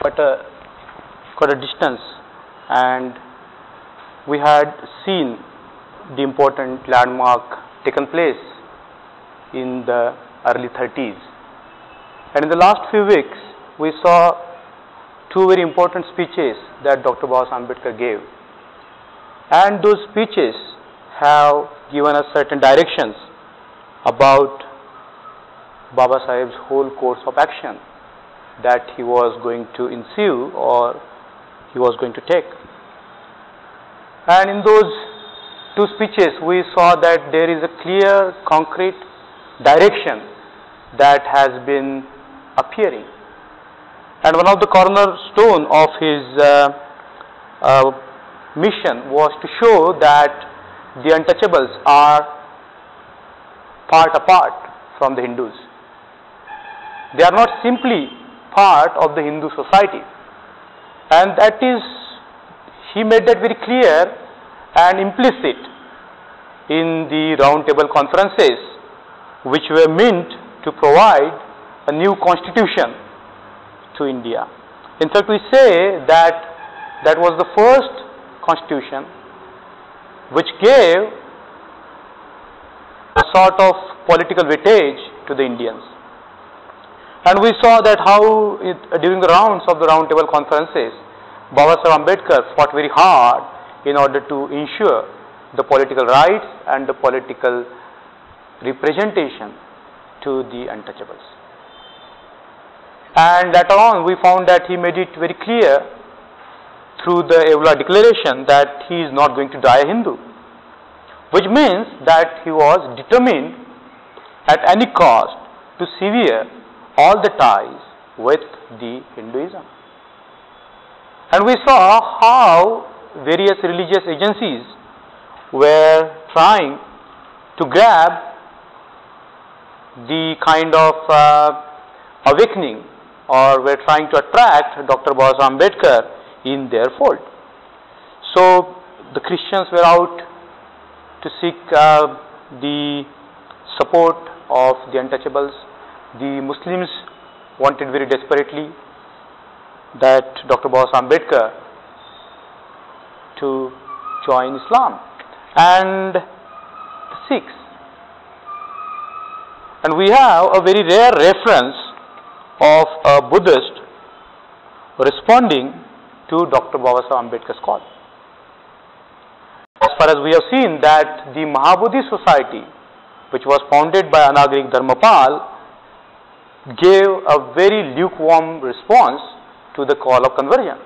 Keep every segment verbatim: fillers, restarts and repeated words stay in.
quite a quite a distance, and we had seen the important landmark taken place in the early thirties. And in the last few weeks, we saw two very important speeches that Doctor Baba Saheb Ambedkar gave. And those speeches have given us certain directions about Baba Saheb's whole course of action that he was going to ensue or he was going to take. And in those two speeches, we saw that there is a clear, concrete direction that has been appearing. And one of the cornerstone of his uh, uh, mission was to show that the untouchables are part apart from the Hindus. They are not simply part of the Hindu society, and that is, he made that very clear and implicit in the round table conferences which were meant to provide a new constitution to India. In fact, we say that that was the first constitution which gave a sort of political weightage to the Indians. And we saw that how it, during the rounds of the round table conferences, Baba Saheb Ambedkar fought very hard in order to ensure the political rights and the political representation to the untouchables. And later on, we found that he made it very clear through the Evla declaration that he is not going to die a Hindu, which means that he was determined at any cost to sever all the ties with the Hinduism. And we saw how various religious agencies were trying to grab the kind of uh, awakening, or were trying to attract Doctor Baba Saheb Ambedkar in their fold. So the Christians were out to seek uh, the support of the untouchables. The Muslims wanted very desperately that Doctor Baba Saheb Ambedkar to join Islam, and the Sikhs. And we have a very rare reference of a Buddhist responding to Doctor Baba Saheb Ambedkar's call. As far as we have seen that the Mahabodhi Society, which was founded by Anagarika Dharmapal, gave a very lukewarm response to the call of conversion.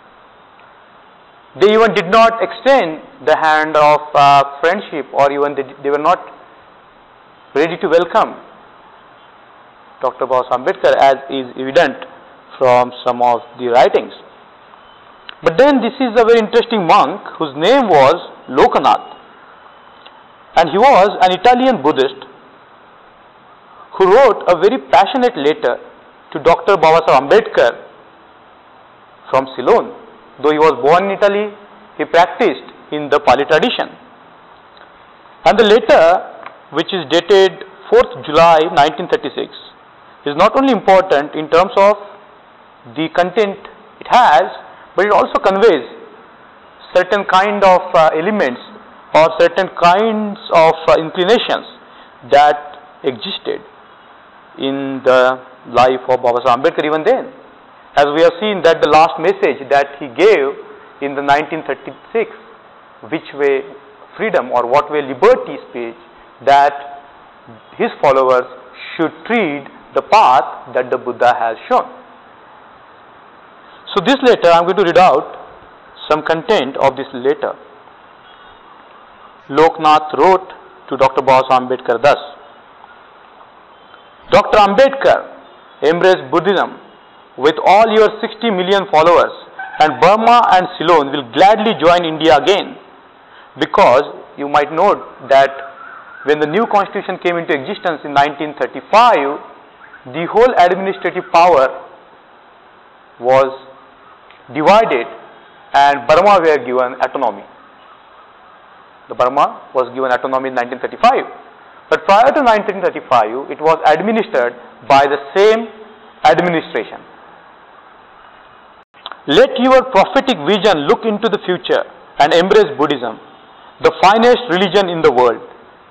They even did not extend the hand of uh, friendship, or even they, they were not ready to welcome Doctor Baba Saheb Ambedkar, as is evident from some of the writings. But then this is a very interesting monk whose name was Lokanath, and he was an Italian Buddhist who wrote a very passionate letter to Doctor Baba Saheb Ambedkar from Ceylon. Though he was born in Italy, he practiced in the Pali tradition. And the letter, which is dated fourth July nineteen thirty-six, is not only important in terms of the content it has, but it also conveys certain kind of uh, elements or certain kinds of uh, inclinations that existed in the life of Baba Saheb Ambedkar even then. As we have seen that the last message that he gave in the nineteen thirty-six, which way freedom or what way liberty speech, that his followers should tread the path that the Buddha has shown. So this letter, I am going to read out some content of this letter. Loknath wrote to Doctor Baba Saheb Ambedkar thus: Doctor Ambedkar, embrace Buddhism with all your sixty million followers, and Burma and Ceylon will gladly join India again, because you might note that when the new constitution came into existence in nineteen thirty-five, the whole administrative power was divided and Burma were given autonomy. The Burma was given autonomy in nineteen thirty-five. But prior to nineteen thirty-five, it was administered by the same administration. Let your prophetic vision look into the future and embrace Buddhism, the finest religion in the world.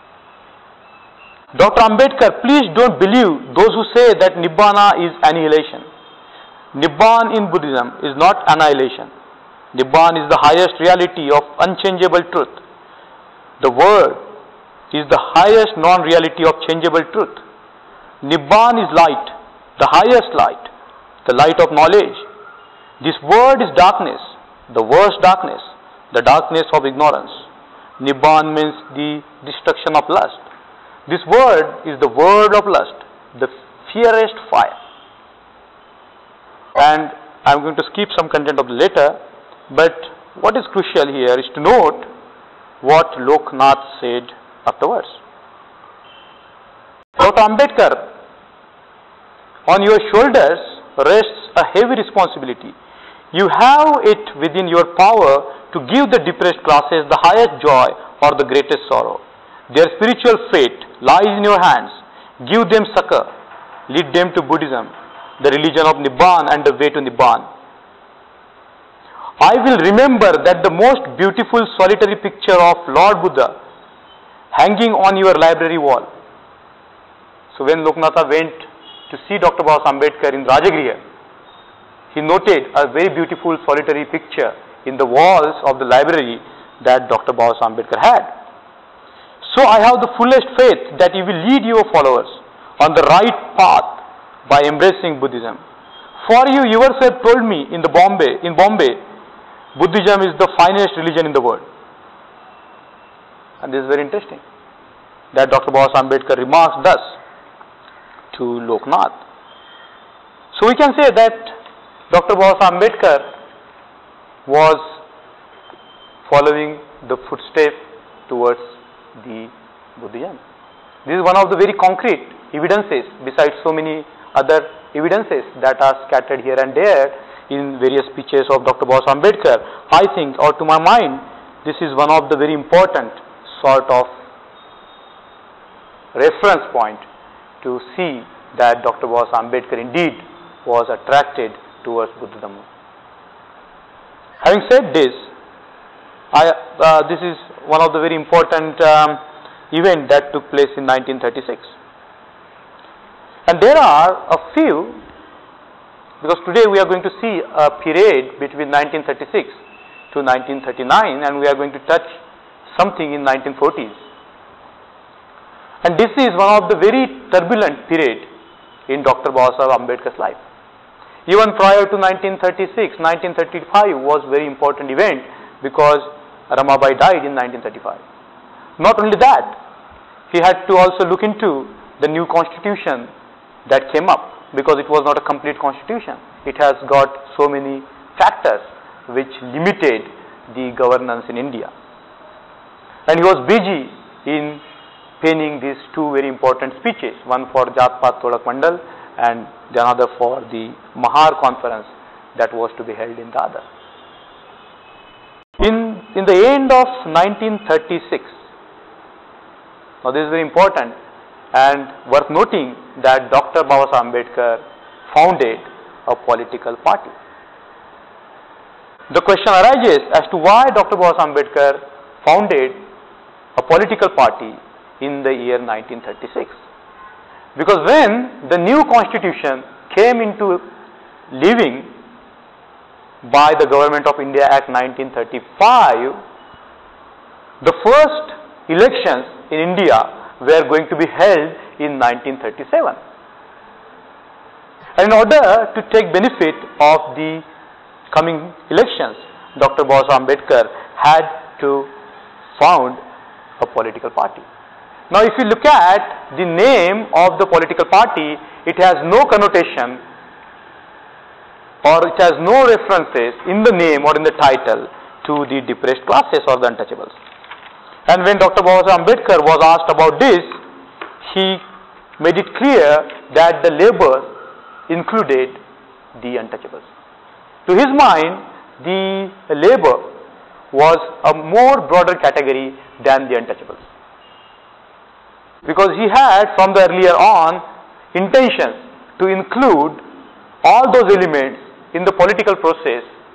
Doctor Ambedkar, please don't believe those who say that Nibbana is annihilation. Nibbana in Buddhism is not annihilation. Nibbana is the highest reality of unchangeable truth. The word is the highest non-reality of changeable truth. Nibbana is light, the highest light, the light of knowledge. This word is darkness, the worst darkness, the darkness of ignorance. Nibbana means the destruction of lust. This word is the word of lust, the fiercest fire. And I am going to skip some content of the letter, but what is crucial here is to note what Loknath said afterwards. Doctor Ambedkar, on your shoulders rests a heavy responsibility. You have it within your power to give the depressed classes the highest joy or the greatest sorrow. Their spiritual fate lies in your hands. Give them succor. Lead them to Buddhism, the religion of Nibbana and the way to Nibbana. I will remember that the most beautiful solitary picture of Lord Buddha hanging on your library wall. So when Loknatha went to see Doctor Baba Ambedkar in Rajagriha, he noted a very beautiful solitary picture in the walls of the library that Doctor Baba Ambedkar had. So I have the fullest faith that you will lead your followers on the right path by embracing Buddhism. For you yourself told me in the Bombay, in Bombay, Buddhism is the finest religion in the world. And this is very interesting that Doctor Baba Ambedkar remarks thus to Loknath. So we can say that Doctor Baba Ambedkar was following the footsteps towards the Buddhism. This is one of the very concrete evidences besides so many other evidences that are scattered here and there in various speeches of Doctor Baba Ambedkar. I think, or to my mind, this is one of the very important sort of reference point to see that Doctor Baba Ambedkar indeed was attracted towards Buddhism. Having said this, I, uh, this is one of the very important um, event that took place in nineteen thirty-six. And there are a few, because today we are going to see a period between nineteen thirty-six to nineteen thirty-nine, and we are going to touch something in nineteen forties. And this is one of the very turbulent period in Doctor Baba Ambedkar's life. Even prior to nineteen thirty-six, nineteen thirty-five was a very important event because Ramabai died in nineteen thirty-five. Not only that, he had to also look into the new constitution that came up because it was not a complete constitution. It has got so many factors which limited the governance in India. And he was busy in penning these two very important speeches, one for Jat Pat Todak Mandal and the another for the Mahar conference that was to be held in Dadar. In, in the end of nineteen thirty-six, now this is very important and worth noting that Doctor Baba Ambedkar founded a political party. The question arises as to why Doctor Baba Ambedkar founded a political party in the year nineteen thirty-six. Because when the new constitution came into living by the Government of India Act nineteen thirty-five, the first elections in India were going to be held in nineteen thirty-seven. And in order to take benefit of the coming elections, Doctor Baba Ambedkar had to found a political party. Now if you look at the name of the political party, it has no connotation or it has no references in the name or in the title to the depressed classes or the untouchables. And when Doctor Baba Ambedkar was asked about this, he made it clear that the labour included the untouchables. To his mind, the labour was a more broader category than the untouchables. Because he had from the earlier on intentions to include all those elements in the political process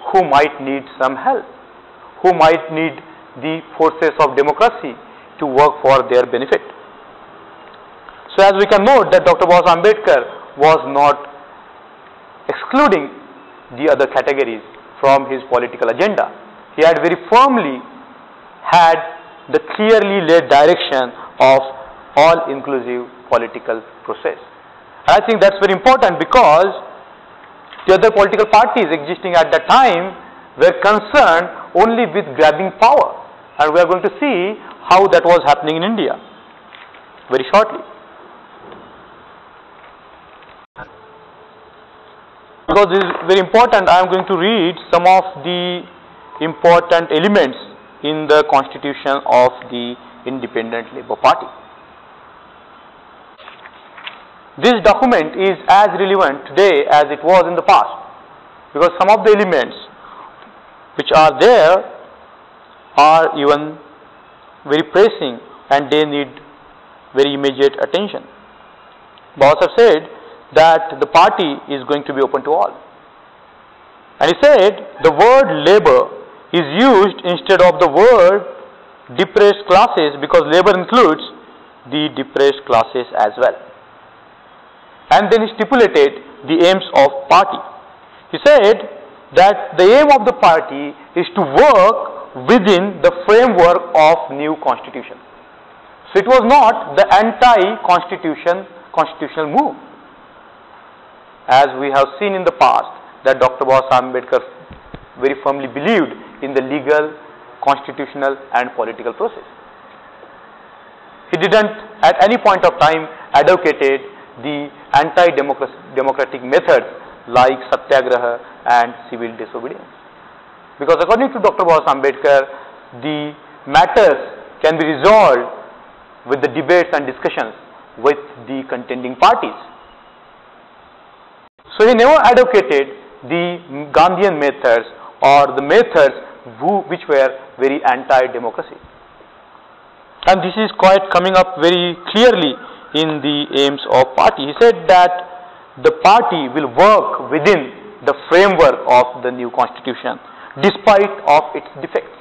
who might need some help, who might need the forces of democracy to work for their benefit. So as we can note that Doctor Baba Ambedkar was not excluding the other categories from his political agenda. He had very firmly had the clearly laid direction of all-inclusive political process. I think that's very important because the other political parties existing at that time were concerned only with grabbing power, and we are going to see how that was happening in India very shortly. Because this is very important, I am going to read some of the important elements in the constitution of the Independent Labour Party. This document is as relevant today as it was in the past, because some of the elements which are there are even very pressing and they need very immediate attention. Baba said that the party is going to be open to all. And he said the word labor is used instead of the word depressed classes because labor includes the depressed classes as well. And then he stipulated the aims of party. He said that the aim of the party is to work within the framework of new constitution. So it was not the anti-constitution constitutional move, as we have seen in the past that Doctor Baba Ambedkar very firmly believed in the legal, constitutional and political process. He didn't at any point of time advocated the anti-democratic methods like satyagraha and civil disobedience. Because according to Doctor Baba Ambedkar, the matters can be resolved with the debates and discussions with the contending parties. So he never advocated the Gandhian methods or the methods who, which were very anti-democracy. And this is quite coming up very clearly in the aims of party. He said that the party will work within the framework of the new constitution despite of its defects.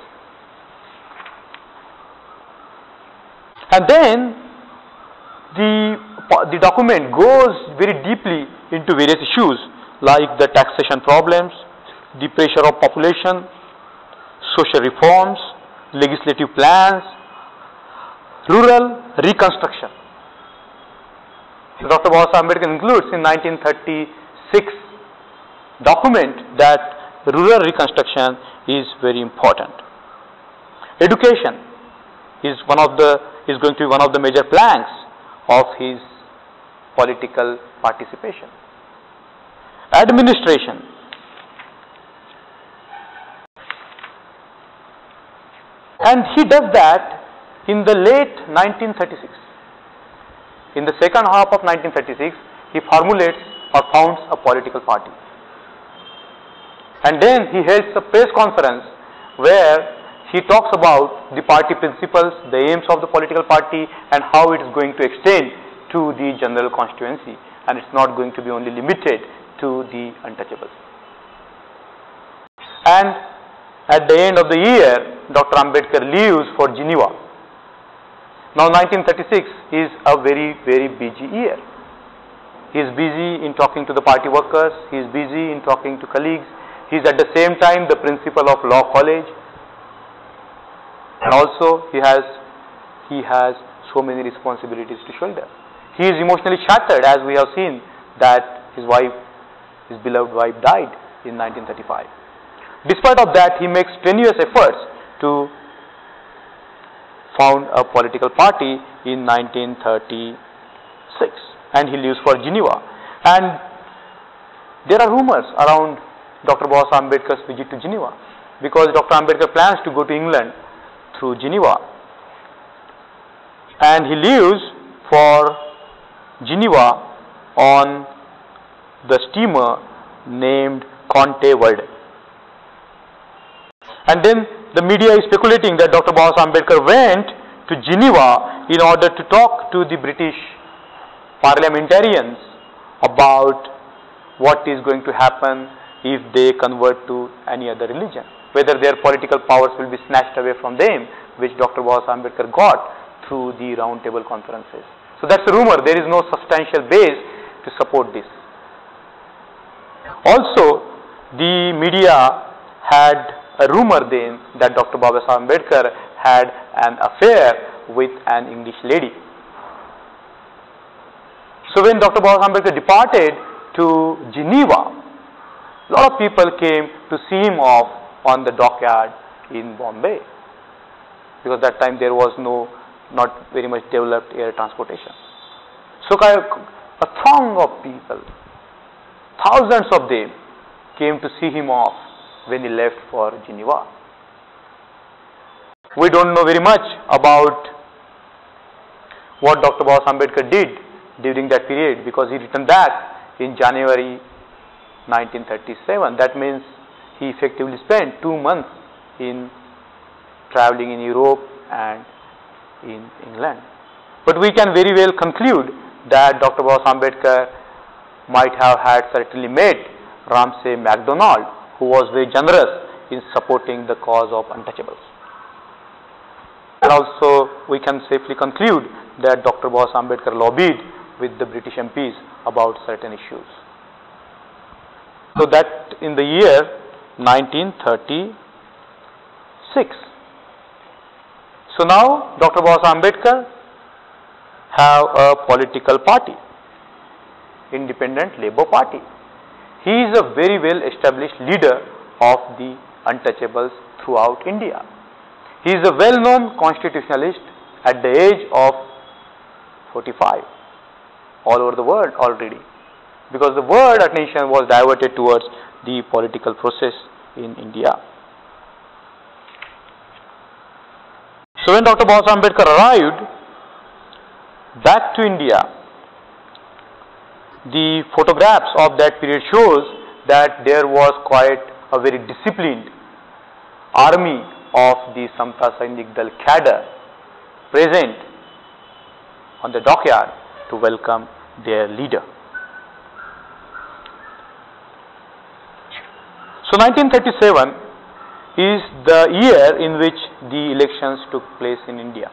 And then the, the document goes very deeply into various issues like the taxation problems, the pressure of population, social reforms, legislative plans, rural reconstruction. Doctor Baba Ambedkar includes in nineteen thirty-six document that rural reconstruction is very important. Education is one of the is going to be one of the major planks of his political participation. Administration. And he does that in the late nineteen thirty-six. In the second half of nineteen thirty-six, he formulates or founds a political party. And then he holds a press conference where he talks about the party principles, the aims of the political party and how it is going to extend to the general constituency, and it's not going to be only limited to the untouchables. And at the end of the year, Doctor Ambedkar leaves for Geneva. Now nineteen thirty-six is a very very busy year. He is busy in talking to the party workers, he is busy in talking to colleagues, he is at the same time the principal of law college, and also he has he has so many responsibilities to shoulder. He is emotionally shattered, as we have seen that his wife, his beloved wife died in nineteen thirty-five. Despite of that, he makes strenuous efforts to found a political party in nineteen thirty-six, and he leaves for Geneva. And there are rumors around Doctor Baba Ambedkar's visit to Geneva, because Doctor Ambedkar plans to go to England through Geneva, and he leaves for Geneva on the steamer named Conte Verde. And then the media is speculating that Doctor Baba Ambedkar went to Geneva in order to talk to the British parliamentarians about what is going to happen if they convert to any other religion, whether their political powers will be snatched away from them, which Doctor Baba Saheb Ambedkar got through the round table conferences. So that's a rumor. There is no substantial base to support this. Also, the media had a rumor then that Doctor Baba Saheb Ambedkar had an affair with an English lady. So when Doctor Baba Saheb Ambedkar departed to Geneva, a lot of people came to see him off on the dockyard in Bombay, because that time there was no, not very much developed air transportation. So a throng of people, thousands of them, came to see him off when he left for Geneva. We don't know very much about what Doctor Baba Saheb Ambedkar did during that period, because he returned back in January nineteen thirty-seven. That means he effectively spent two months in traveling in Europe and in England. But we can very well conclude that Doctor Baba Saheb Ambedkar might have had certainly met Ramsay MacDonald, who was very generous in supporting the cause of untouchables. And also we can safely conclude that Doctor Baba Saheb Ambedkar lobbied with the British M Ps about certain issues. So that in the year nineteen thirty-six. So now Doctor Baba Saheb Ambedkar have a political party, Independent Labour Party. He is a very well established leader of the untouchables throughout India. He is a well known constitutionalist at the age of forty-five all over the world already, because the world attention was diverted towards the political process in India. So when Doctor Baba Saheb Ambedkar arrived back to India, the photographs of that period shows that there was quite a very disciplined army of the Samta Sainik Dal cadre present on the dockyard to welcome their leader. So nineteen thirty-seven is the year in which the elections took place in India.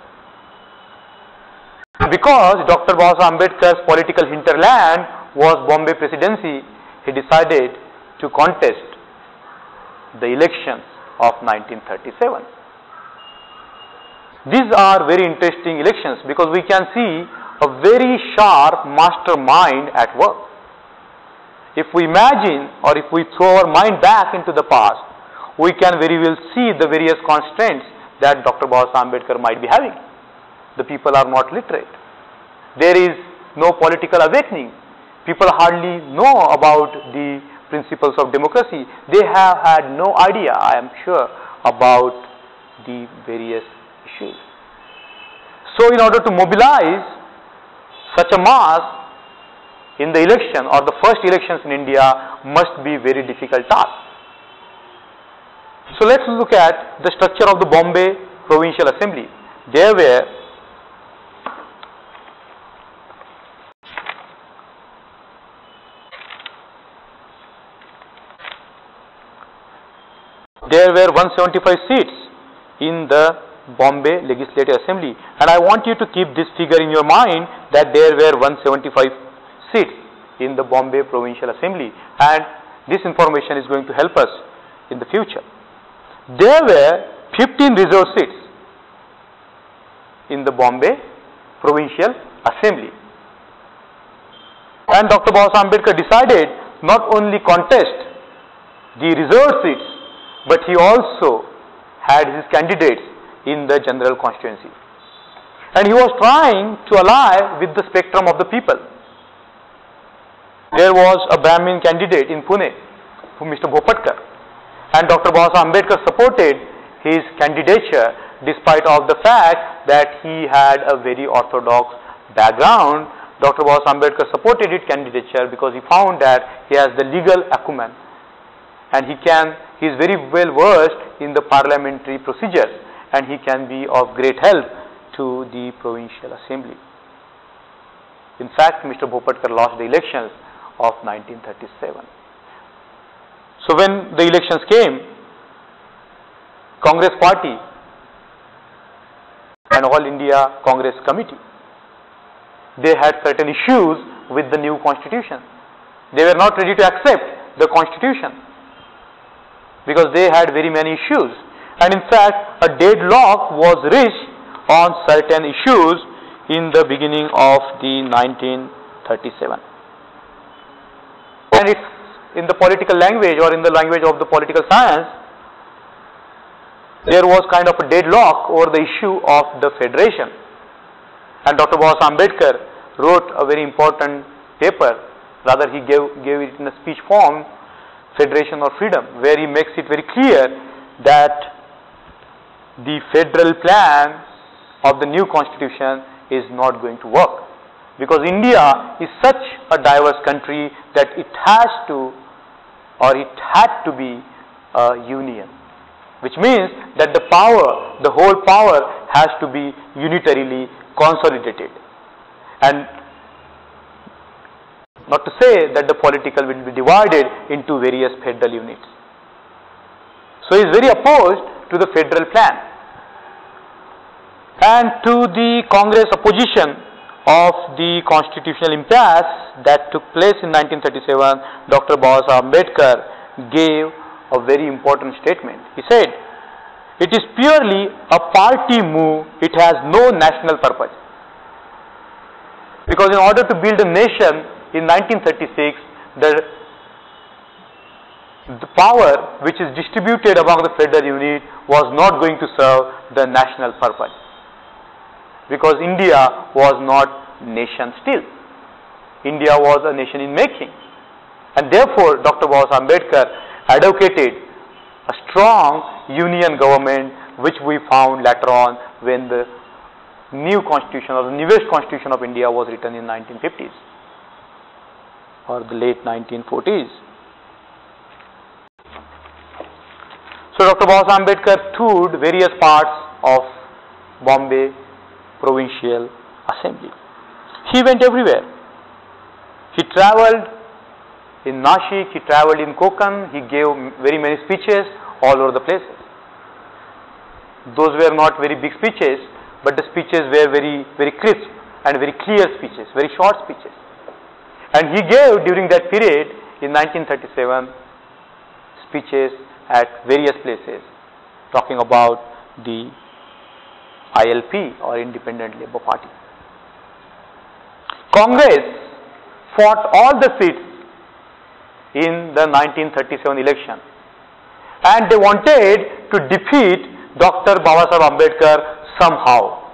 Because Doctor Baba Saheb Ambedkar's political hinterland was Bombay Presidency, he decided to contest the elections of nineteen thirty-seven. These are very interesting elections because we can see a very sharp mastermind at work. If we imagine or if we throw our mind back into the past, we can very well see the various constraints that Doctor Baba Saheb Ambedkar might be having. The people are not literate. There is no political awakening. People hardly know about the principles of democracy. They have had no idea, I am sure, about the various issues. So in order to mobilize such a mass in the election or the first elections in India must be very difficult task. So let's look at the structure of the Bombay Provincial Assembly. There were there were one hundred seventy-five seats in the Bombay Legislative Assembly, and I want you to keep this figure in your mind that there were one hundred seventy-five seats in the Bombay Provincial Assembly, and this information is going to help us in the future. There were fifteen reserved seats in the Bombay Provincial Assembly, and Doctor Baba Saheb Ambedkar decided not only contest the reserved seats, but he also had his candidates in the general constituency, and he was trying to ally with the spectrum of the people. There was a Brahmin candidate in Pune, Mister Bhopatkar, and Doctor Baba Saheb Ambedkar supported his candidature despite of the fact that he had a very orthodox background. Doctor Baba Saheb Ambedkar supported his candidature because he found that he has the legal acumen and he can he is very well versed in the parliamentary procedures, and he can be of great help to the Provincial Assembly. In fact, Mister Bhopatkar lost the elections of nineteen thirty-seven. So when the elections came, Congress Party and All India Congress Committee, they had certain issues with the new constitution. They were not ready to accept the constitution because they had very many issues, and in fact a deadlock was reached on certain issues in the beginning of the nineteen thirty-seven. And it's in the political language, or in the language of the political science, there was kind of a deadlock over the issue of the federation. And Doctor Babasaheb Ambedkar wrote a very important paper, rather he gave, gave it in a speech form, Federation or Freedom, where he makes it very clear that the federal plan of the new constitution is not going to work, because India is such a diverse country that it has to, or it had to be a union, which means that the power, the whole power has to be unitarily consolidated, and not to say that the political will be divided into various federal units. So he is very opposed to the federal plan. And to the Congress opposition of the constitutional impasse that took place in nineteen thirty-seven, Doctor Babasaheb Ambedkar gave a very important statement. He said, "It is purely a party move, it has no national purpose." Because in order to build a nation in nineteen thirty-six, the, the power which is distributed among the federal unit was not going to serve the national purpose, because India was not nation still. India was a nation in making, and therefore Doctor Babasaheb Ambedkar advocated a strong union government, which we found later on when the new constitution, or the newest constitution of India was written in nineteen fifties or the late nineteen forties. So Doctor Babasaheb Ambedkar toured various parts of Bombay Provincial Assembly. He went everywhere. He travelled in Nashik, he travelled in Konkan, he gave very many speeches all over the places. Those were not very big speeches, but the speeches were very, very crisp and very clear speeches, very short speeches. And he gave during that period in nineteen thirty-seven speeches at various places talking about the I L P, or Independent Labour Party. Congress fought all the seats in the nineteen thirty-seven election, and they wanted to defeat Doctor Babasaheb Ambedkar somehow.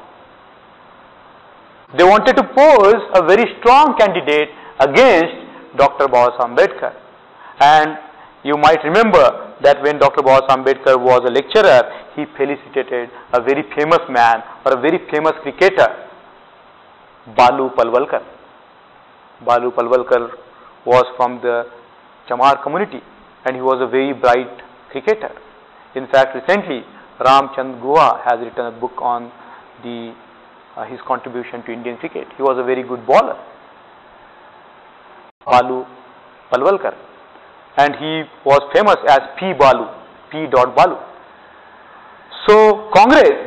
They wanted to pose a very strong candidate against Doctor Babasaheb Ambedkar. And you might remember that when Doctor Babasaheb Ambedkar was a lecturer, he felicitated a very famous man, or a very famous cricketer, Balu Palwalkar. Balu Palwalkar was from the Chamar community, and he was a very bright cricketer. In fact, recently Ramchand Guha has written a book on the uh, his contribution to Indian cricket. He was a very good bowler, Balu Palwalkar, and he was famous as P. Balu, P. Balu. So Congress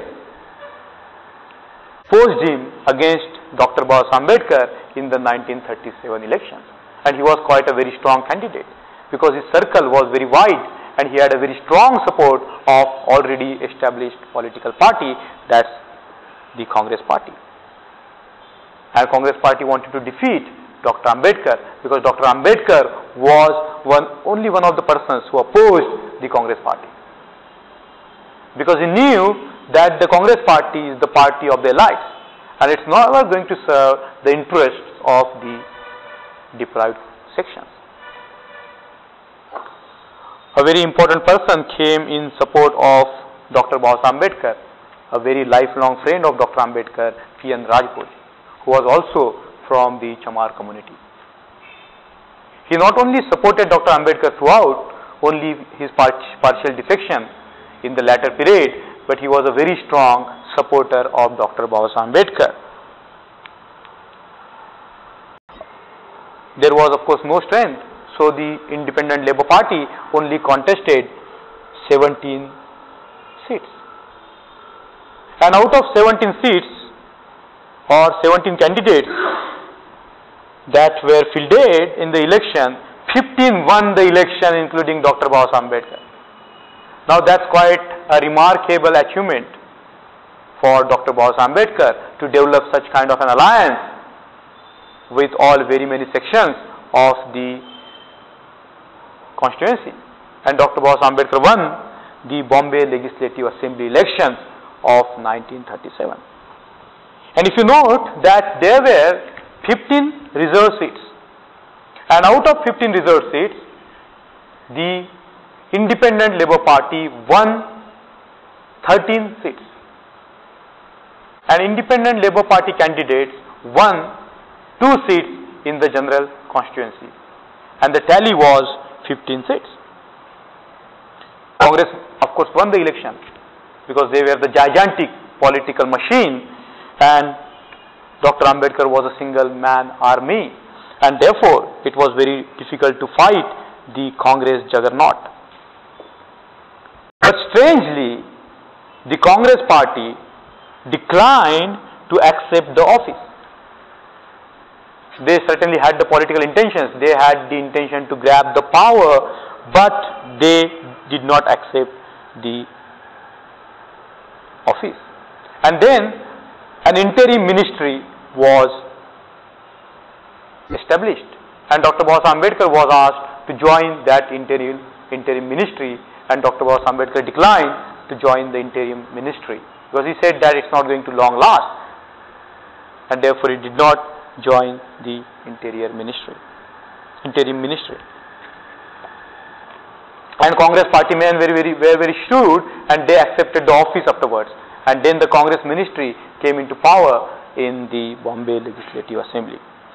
posed him against Doctor Babasaheb Ambedkar in the nineteen thirty-seven elections, and he was quite a very strong candidate because his circle was very wide, and he had a very strong support of already established political party, that's the Congress Party. And Congress Party wanted to defeat Doctor Ambedkar because Doctor Ambedkar was one, only one of the persons who opposed the Congress Party, because he knew that the Congress Party is the party of their lives, and it's never going to serve the interests of the deprived sections. A very important person came in support of Doctor Babasaheb Ambedkar, a very lifelong friend of Doctor Ambedkar, P. N. Rajput, who was also from the Chamar community. He not only supported Doctor Ambedkar throughout, only his partial defection in the latter period, but he was a very strong supporter of Doctor Babasaheb Ambedkar. There was of course no strength, So the Independent Labour Party only contested seventeen seats. And out of seventeen seats or seventeen candidates that were fielded in the election, fifteen won the election, including Doctor Babasaheb Ambedkar. Now that's quite a remarkable achievement for Doctor Babasaheb Ambedkar to develop such kind of an alliance with all very many sections of the constituency. And Doctor Babasaheb Ambedkar won the Bombay Legislative Assembly elections of nineteen thirty-seven. And if you note that there were fifteen reserved seats, and out of fifteen reserved seats, the Independent Labour Party won thirteen seats, and Independent Labour Party candidates won two seats in the general constituency, and the tally was fifteen seats. Congress of course won the election because they were the gigantic political machine, and Doctor Ambedkar was a single man army, and therefore it was very difficult to fight the Congress juggernaut. But strangely, the Congress party declined to accept the office. They certainly had the political intentions, they had the intention to grab the power, but they did not accept the office. And then an interim ministry was established, and Doctor Babasaheb Ambedkar was asked to join that interim, interim ministry, and Doctor Babasaheb Ambedkar declined to join the interim ministry because he said that it's not going to long last, and therefore he did not join the interior ministry, interim ministry. And Congress party men very, very, were very shrewd, and they accepted the office afterwards. And then the Congress ministry came into power in the Bombay Legislative Assembly.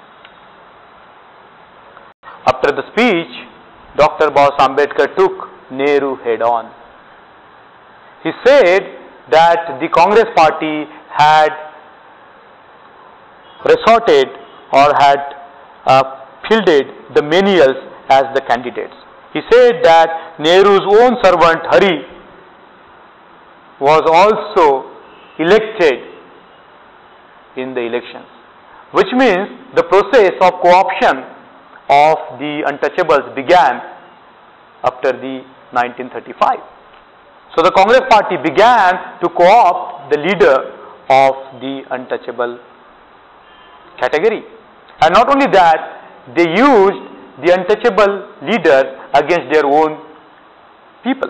After the speech, Doctor Babasaheb Ambedkar took Nehru head on. He said that the Congress party had resorted or had uh, fielded the menials as the candidates. He said that Nehru's own servant Hari was also elected in the elections, which means the process of co-option of the untouchables began after the nineteen thirty-five. So the Congress party began to co-opt the leader of the untouchable category, and not only that, they used the untouchable leaders against their own people.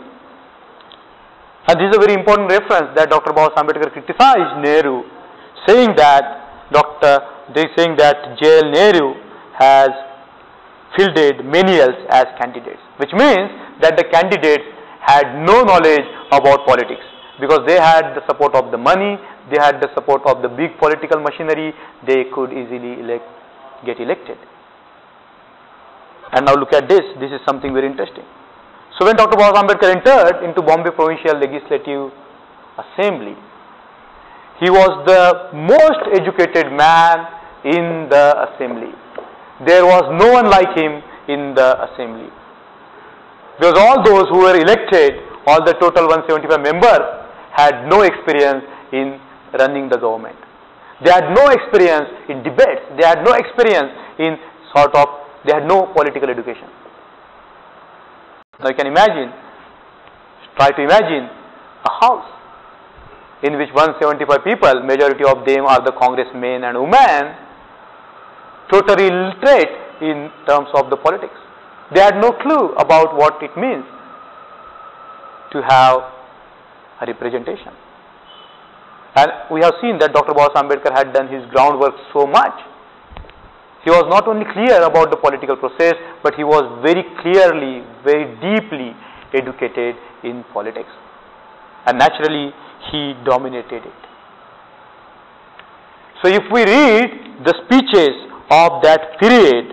And this is a very important reference that Doctor Babasaheb Ambedkar criticized Nehru, saying that Doctor they saying that J L Nehru has fielded menials as candidates, which means that the candidates had no knowledge about politics because they had the support of the money, they had the support of the big political machinery, they could easily elect, get elected. And now look at this, this is something very interesting. So when Doctor Babasaheb Ambedkar entered into Bombay Provincial Legislative Assembly, he was the most educated man in the assembly. There was no one like him in the assembly. Because all those who were elected, all the total one hundred seventy-five members, had no experience in running the government. They had no experience in debates. They had no experience in sort of, they had no political education. Now you can imagine, try to imagine a house in which one hundred seventy-five people, majority of them are the congressmen and women, totally illiterate in terms of the politics. They had no clue about what it means to have a representation. And we have seen that Doctor Babasaheb Ambedkar had done his groundwork so much. He was not only clear about the political process, but he was very clearly, very deeply educated in politics. And naturally, he dominated it. So if we read the speeches of that period,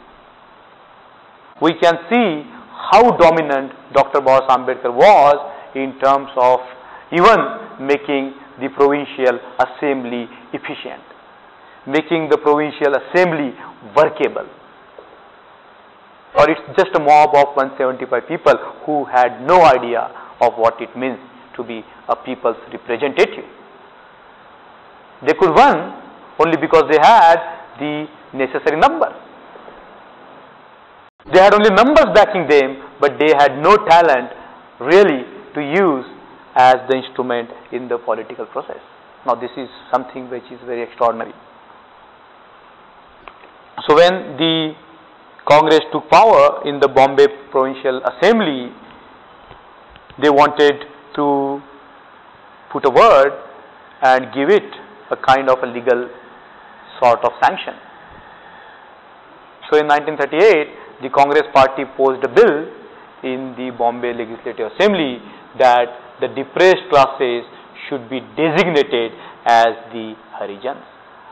we can see how dominant Doctor Babasaheb Ambedkar was in terms of even making the provincial assembly efficient, making the provincial assembly workable. or it's just a mob of one hundred seventy-five people who had no idea of what it means to be a people's representative. They could win only because they had the necessary numbers. They had only numbers backing them, but they had no talent really to use as the instrument in the political process. Now this is something which is very extraordinary. So when the Congress took power in the Bombay Provincial Assembly, they wanted to put a word and give it a kind of a legal sort of sanction. So in nineteen thirty-eight, the Congress party posed a bill in the Bombay Legislative Assembly that the depressed classes should be designated as the Harijans.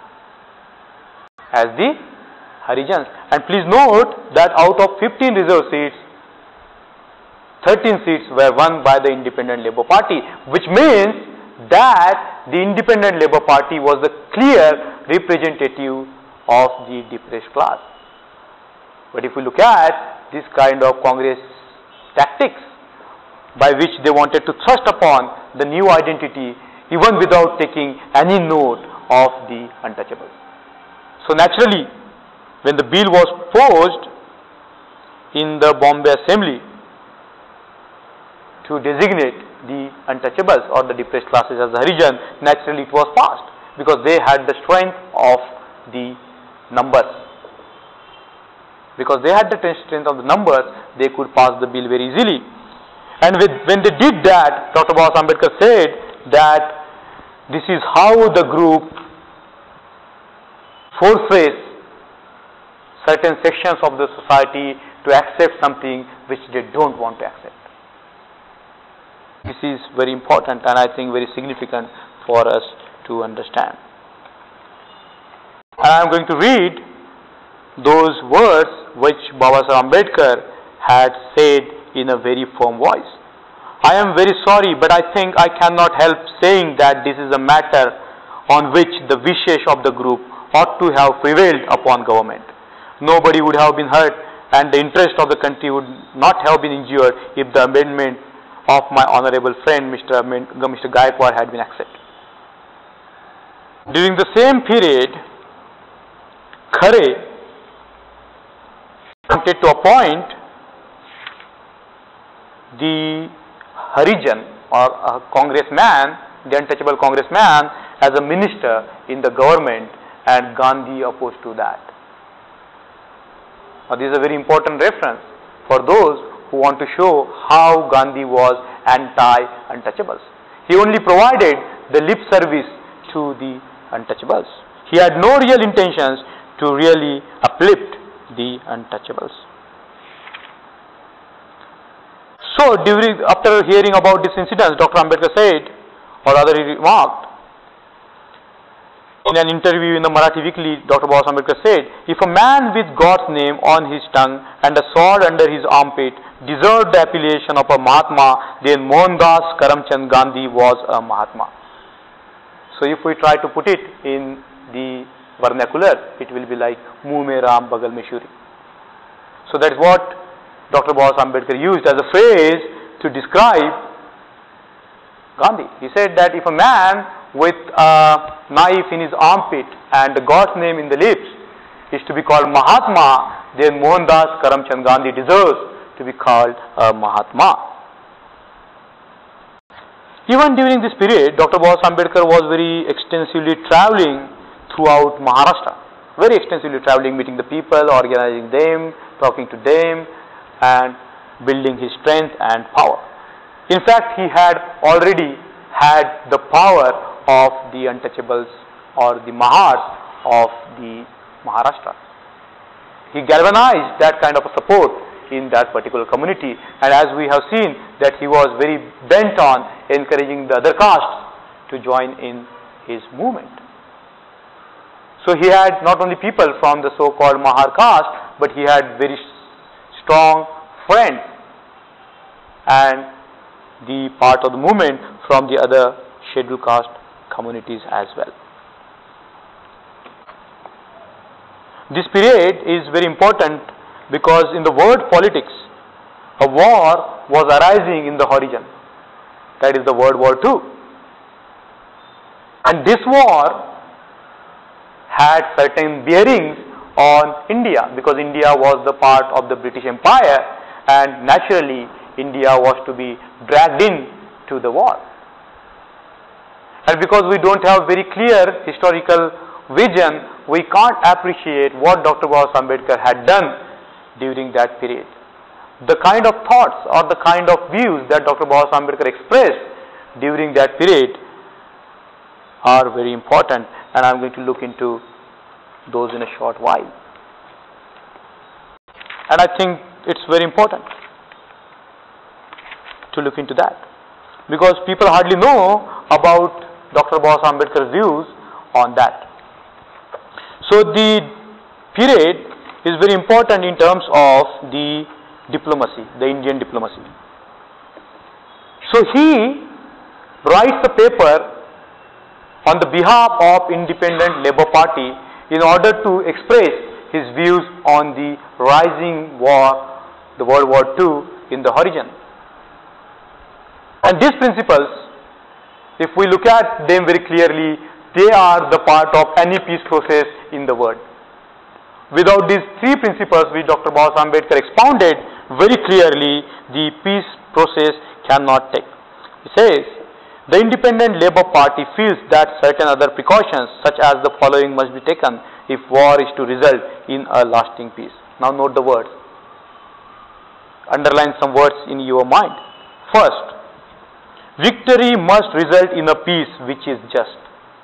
As the Harijans. And please note that out of fifteen reserve seats, thirteen seats were won by the Independent Labour Party, which means that the Independent Labour Party was the clear representative of the depressed class. But if we look at this kind of Congress tactics by which they wanted to thrust upon the new identity even without taking any note of the untouchables. So naturally, when the bill was posed in the Bombay Assembly to designate the untouchables or the depressed classes as the Harijan, naturally it was passed because they had the strength of the numbers. Because they had the strength of the numbers, they could pass the bill very easily. And with, when they did that, Doctor Baba Ambedkar said that this is how the group forces certain sections of the society to accept something which they don't want to accept. This is very important and I think very significant for us to understand. I am going to read those words which Baba Saheb Ambedkar had said in a very firm voice. I am very sorry, but I think I cannot help saying that this is a matter on which the wishes of the group ought to have prevailed upon government. Nobody would have been hurt and the interest of the country would not have been injured if the amendment of my honorable friend Mister Mister Gaikwad had been accepted. During the same period, Khare wanted to appoint the Harijan or a congressman, the untouchable congressman, as a minister in the government, and Gandhi opposed to that. Now, this is a very important reference for those who want to show how Gandhi was anti-untouchables. He only provided the lip service to the untouchables. He had no real intentions to really uplift the untouchables. So, during, after hearing about this incident, Doctor Ambedkar said, or rather he remarked, in an interview in the Marathi Weekly, Doctor Baba Ambedkar said, if a man with God's name on his tongue and a sword under his armpit deserved the appellation of a Mahatma, then Mohandas Karamchand Gandhi was a Mahatma. So, if we try to put it in the vernacular, it will be like Muh mein Ram Bagal mein Shuri. So, that is what Doctor Baba Ambedkar used as a phrase to describe Gandhi. He said that if a man with a knife in his armpit and God's name in the lips is to be called Mahatma, then Mohandas Karamchand Gandhi deserves to be called a Mahatma. Even during this period, Doctor Baba Ambedkar was very extensively traveling throughout Maharashtra. Very extensively traveling, meeting the people, organizing them, talking to them, and building his strength and power. In fact, he had already had the power of the untouchables or the Mahars of the Maharashtra. He galvanized that kind of a support in that particular community, and as we have seen that he was very bent on encouraging the other castes to join in his movement. So he had not only people from the so-called Mahar caste, but he had very strong friends and the part of the movement from the other scheduled caste communities as well. This period is very important because in the world politics, a war was arising in the horizon. That is the World War Two. And this war had certain bearings on India, because India was the part of the British Empire, and naturally India was to be dragged in to the war. And because we don't have very clear historical vision, we can't appreciate what Doctor Baba Ambedkar had done during that period. The kind of thoughts or the kind of views that Doctor Baba Ambedkar expressed during that period are very important, and I am going to look into those in a short while. And I think it's very important to look into that, because people hardly know about Doctor Baba Ambedkar's views on that. So the period is very important in terms of the diplomacy, the Indian diplomacy. So he writes a paper on the behalf of Independent Labour Party in order to express his views on the rising war, the World War Two in the horizon. And these principles, if we look at them very clearly, they are the part of any peace process in the world. Without these three principles which Doctor Baba Ambedkar expounded very clearly, the peace process cannot take. He says, the Independent Labour Party feels that certain other precautions such as the following must be taken if war is to result in a lasting peace. Now note the words. Underline some words in your mind. First, victory must result in a peace which is just.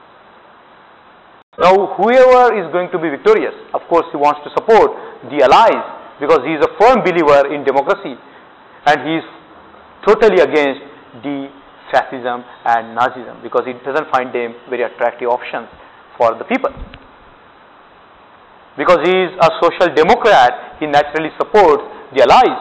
Now whoever is going to be victorious, of course he wants to support the allies, because he is a firm believer in democracy and he is totally against the fascism and Nazism, because he doesn't find them very attractive options for the people. Because he is a social democrat, he naturally supports the allies.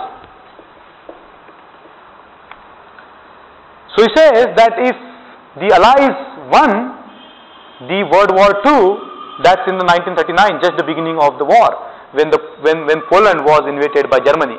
So he says that if the allies won the World War Two, that's in the nineteen thirty-nine, just the beginning of the war, when the when when Poland was invaded by Germany.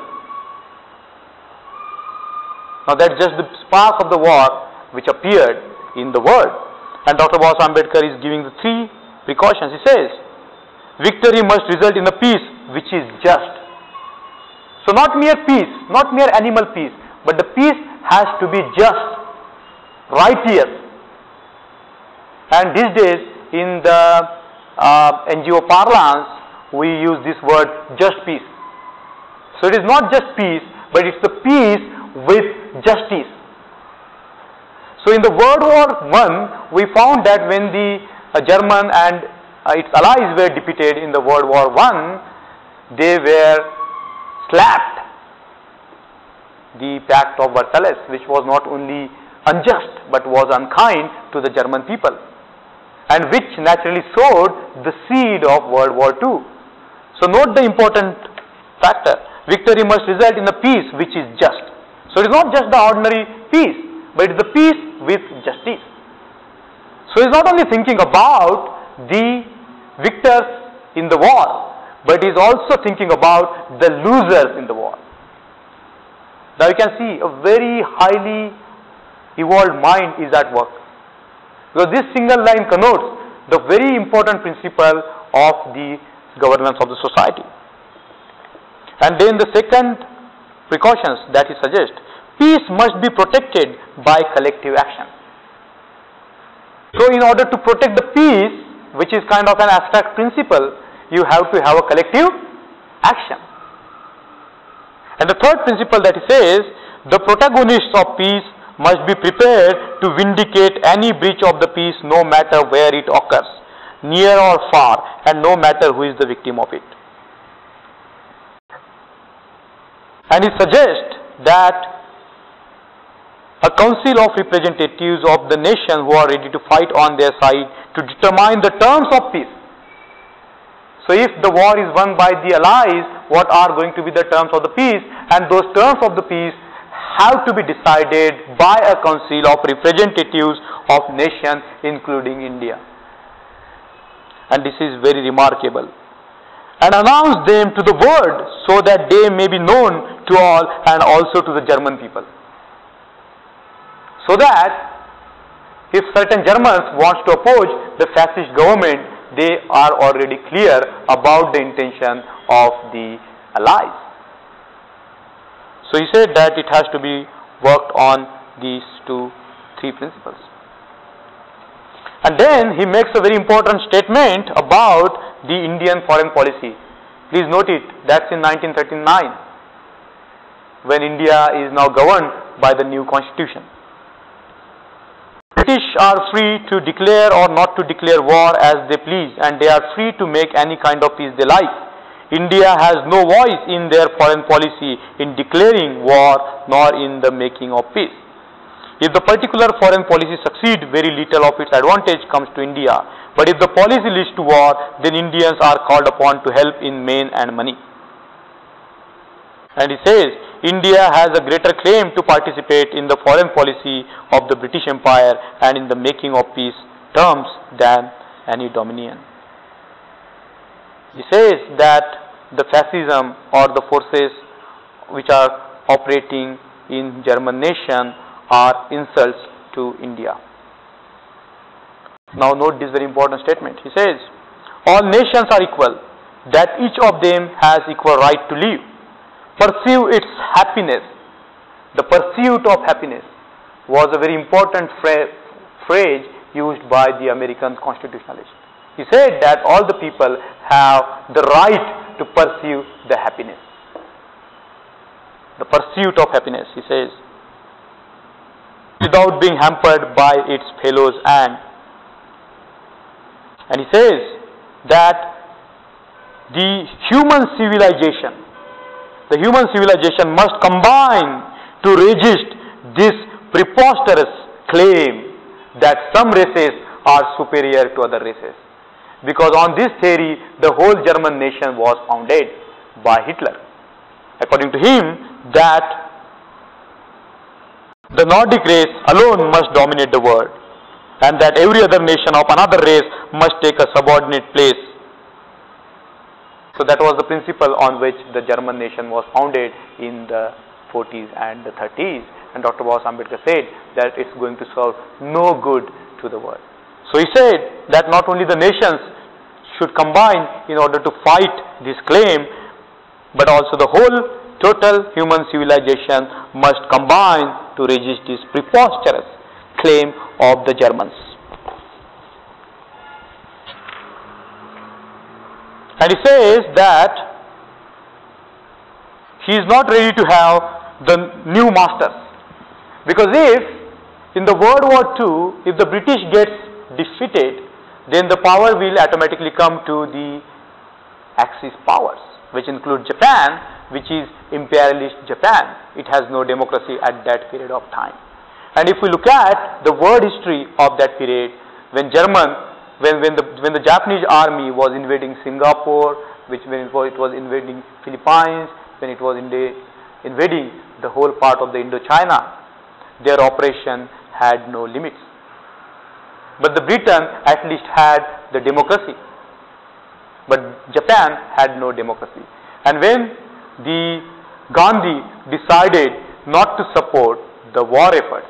Now that's just the spark of the war which appeared in the world, and Doctor Baba Ambedkar is giving the three precautions. He says, victory must result in a peace which is just. So not mere peace, not mere animal peace, but the peace has to be just, righteous. And these days in the uh, N G O parlance, we use this word just peace. So it is not just peace, but it's the peace with justice. So in the World War One, we found that when the uh, German and uh, its allies were defeated in the World War One, they were slapped. The Pact of Versailles, which was not only unjust but was unkind to the German people, and which naturally sowed the seed of World War Two. So note the important factor. Victory must result in a peace which is just. So it is not just the ordinary peace, but it is the peace with justice. So he is not only thinking about the victors in the war, but he is also thinking about the losers in the war. Now you can see a very highly evolved mind is at work, because this single line connotes the very important principle of the governance of the society. And then the second precautions that he suggests, peace must be protected by collective action. So in order to protect the peace, which is kind of an abstract principle, you have to have a collective action. And the third principle that he says, the protagonists of peace must be prepared to vindicate any breach of the peace, no matter where it occurs, near or far, and no matter who is the victim of it. And he suggests that a council of representatives of the nation who are ready to fight on their side to determine the terms of peace. So if the war is won by the allies, what are going to be the terms of the peace? And those terms of the peace have to be decided by a council of representatives of nations, including India. And this is very remarkable. and announce them to the world so that they may be known to all and also to the German people. So that if certain Germans want to oppose the fascist government, they are already clear about the intention of the Allies. So he said that it has to be worked on these two, three principles. And then he makes a very important statement about the Indian foreign policy. Please note it, that's in nineteen thirty-nine, when India is now governed by the new constitution. British are free to declare or not to declare war as they please, and they are free to make any kind of peace they like. India has no voice in their foreign policy in declaring war nor in the making of peace. If the particular foreign policy succeeds, very little of its advantage comes to India. But if the policy leads to war, then Indians are called upon to help in men and money. And he says, India has a greater claim to participate in the foreign policy of the British Empire and in the making of peace terms than any dominion. He says that the fascism or the forces which are operating in German nation are insults to India. Now note this very important statement. He says, all nations are equal, that each of them has equal right to live. Pursue its happiness. The pursuit of happiness was a very important fra phrase used by the American constitutionalists. He said that all the people have the right to pursue the happiness. The pursuit of happiness, he says, without being hampered by its fellows. And and he says that the human civilization The human civilization must combine to resist this preposterous claim that some races are superior to other races. Because on this theory, the whole German nation was founded by Hitler. According to him, that the Nordic race alone must dominate the world, and that every other nation of another race must take a subordinate place. So that was the principle on which the German nation was founded in the forties and the thirties. And Doctor Baba Ambedkar said that it's going to serve no good to the world. So he said that not only the nations should combine in order to fight this claim, but also the whole total human civilization must combine to resist this preposterous claim of the Germans. And he says that he is not ready to have the new masters. Because if in the World War Two, if the British gets defeated, then the power will automatically come to the Axis powers, which include Japan, which is imperialist Japan. It has no democracy at that period of time. And if we look at the world history of that period, when German When, when, the, when the Japanese army was invading Singapore, which when it was, it was invading Philippines, when it was invading the whole part of the Indochina, their operation had no limits. But the Britain at least had the democracy. But Japan had no democracy. And when the Gandhi decided not to support the war efforts,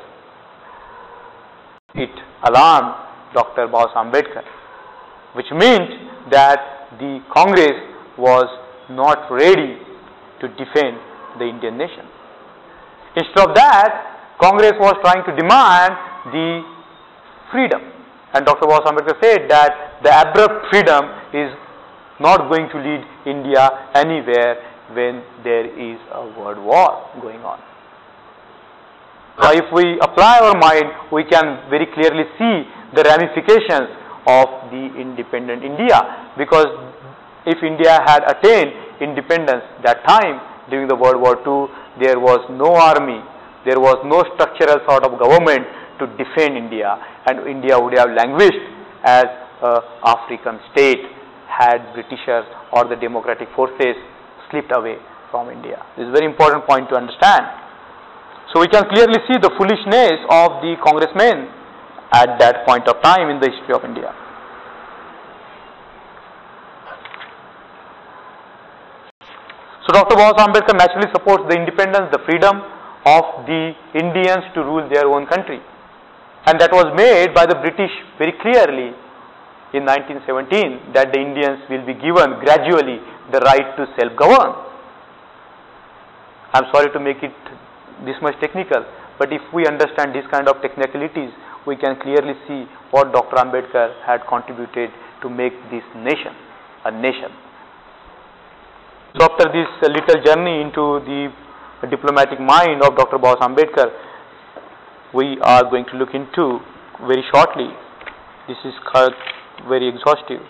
it alarmed Doctor Baba Ambedkar, which meant that the Congress was not ready to defend the Indian nation. Instead of that, Congress was trying to demand the freedom. And Doctor Baba Ambedkar said that the abrupt freedom is not going to lead India anywhere when there is a world war going on. Now, if we apply our mind, we can very clearly see the ramifications of the independent India. Because if India had attained independence that time during the World War Two, there was no army, there was no structural sort of government to defend India, and India would have languished as an African state had Britishers or the democratic forces slipped away from India. This is a very important point to understand. So we can clearly see the foolishness of the congressmen at that point of time in the history of India. So Doctor Baba Ambedkar naturally supports the independence, the freedom of the Indians to rule their own country. And that was made by the British very clearly in nineteen seventeen, that the Indians will be given gradually the right to self-govern. I am sorry to make it this much technical, but if we understand this kind of technicalities, we can clearly see what Doctor Ambedkar had contributed to make this nation a nation. So after this uh, little journey into the diplomatic mind of Doctor Baba Ambedkar, we are going to look into very shortly. This is very exhaustive.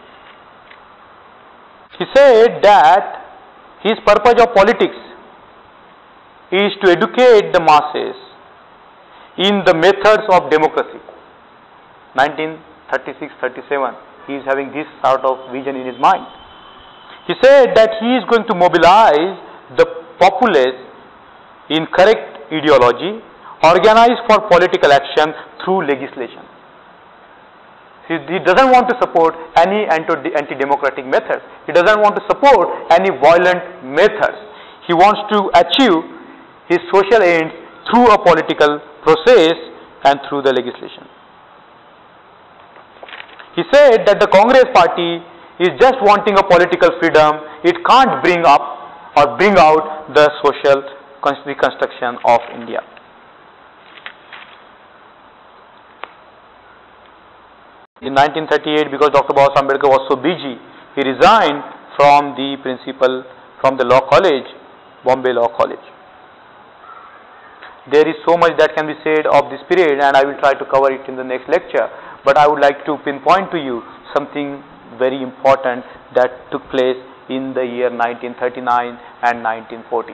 He said that his purpose of politics is to educate the masses in the methods of democracy. nineteen thirty-six thirty-seven, he is having this sort of vision in his mind. He said that he is going to mobilize the populace in correct ideology, organize for political action through legislation. He, he doesn't want to support any anti-democratic methods. He doesn't want to support any violent methods. He wants to achieve his social ends through a political process and through the legislation. He said that the Congress party is just wanting a political freedom. It can't bring up or bring out the social reconstruction of India. In nineteen thirty-eight, because Doctor Baba Ambedkar was so busy, he resigned from the principal, from the law college, Bombay Law College. There is so much that can be said of this period, and I will try to cover it in the next lecture. But I would like to pinpoint to you something very important that took place in the year nineteen thirty-nine and nineteen forty.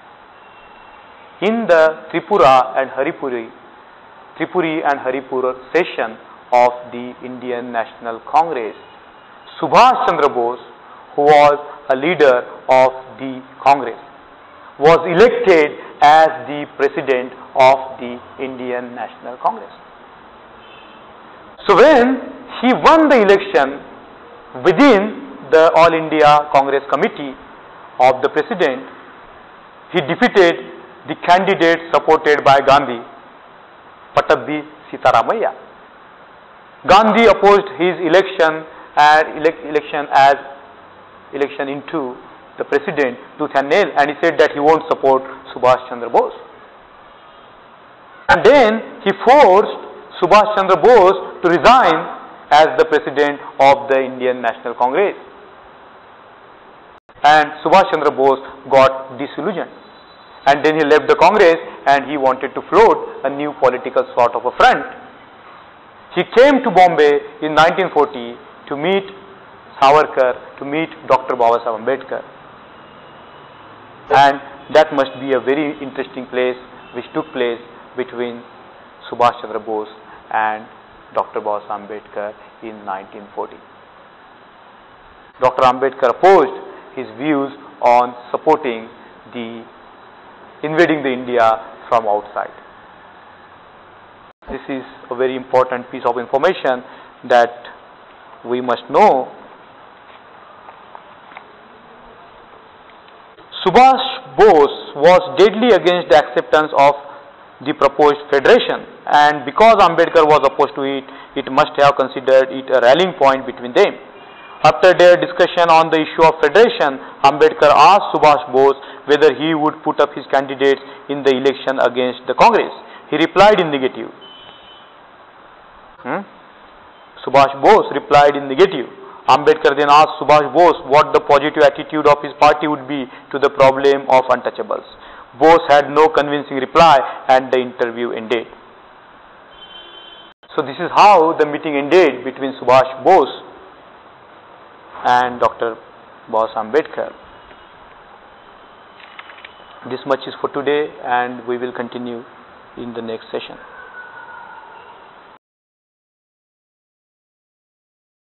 In the Tripura and Haripuri, Tripuri and Haripur session of the Indian National Congress, Subhash Chandra Bose, who was a leader of the Congress, was elected as the president of the Indian National Congress. So when he won the election within the All India Congress Committee of the president, he defeated the candidate supported by Gandhi, Pattabhi Sitaramaiah. Gandhi opposed his election as election as election into the president tooth and nail, and he said that he won't support Subhash Chandra Bose. And then he forced Subhash Chandra Bose to resign as the president of the Indian National Congress. And Subhash Chandra Bose got disillusioned. And then he left the Congress and he wanted to float a new political sort of a front. He came to Bombay in nineteen forty to meet Savarkar, to meet Doctor Baba Saheb Ambedkar. And that must be a very interesting place which took place between Subhash Chandra Bose and Doctor Baba Saheb Ambedkar in nineteen forty. Doctor Ambedkar opposed his views on supporting the invading the India from outside. This is a very important piece of information that we must know. Subhash Bose was deadly against the acceptance of the proposed federation, and because Ambedkar was opposed to it, it must have considered it a rallying point between them. After their discussion on the issue of federation, Ambedkar asked Subhash Bose whether he would put up his candidates in the election against the Congress. He replied in negative. Hmm? Subhash Bose replied in negative. Ambedkar then asked Subhash Bose what the positive attitude of his party would be to the problem of untouchables. Bose had no convincing reply and the interview ended. So this is how the meeting ended between Subhash Bose and Doctor Baba Saheb Ambedkar. This much is for today, and we will continue in the next session.